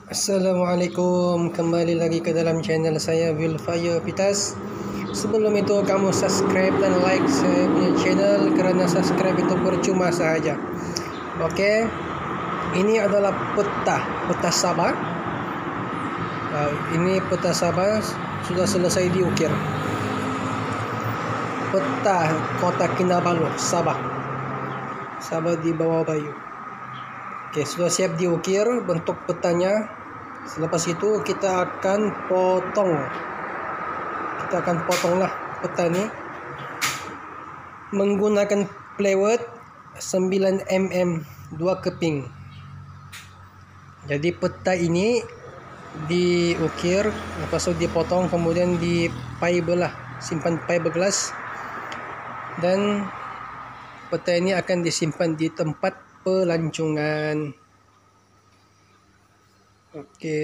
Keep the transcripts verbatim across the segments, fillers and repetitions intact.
Assalamualaikum, kembali lagi ke dalam channel saya Wilfire Pitas. Sebelum itu kamu subscribe dan like saya punya channel, kerana subscribe itu percuma sahaja. Oke, ini adalah peta peta Sabah. uh, Ini peta Sabah sudah selesai diukir. Peta kota Kinabalu, Sabah Sabah di bawah Bayu. Oke, sudah siap diukir bentuk petanya. Selepas itu kita akan potong. Kita akan potonglah peta ini menggunakan plywood sembilan milimeter dua keping. Jadi peta ini diukir, lepas itu dipotong, kemudian di fiber lah, simpan fiberglass, dan peta ini akan disimpan di tempat pelancongan. Oke.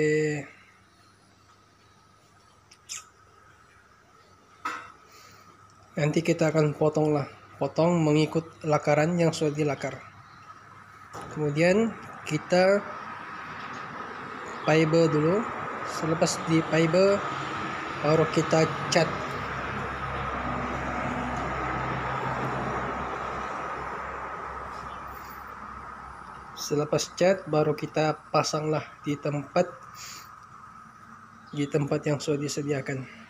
Nanti kita akan potong lah, potong mengikut lakaran yang sudah dilakar. Kemudian kita fiber dulu. Selepas di fiber baru kita cat. Selepas cat baru kita pasanglah di tempat di tempat yang sudah disediakan.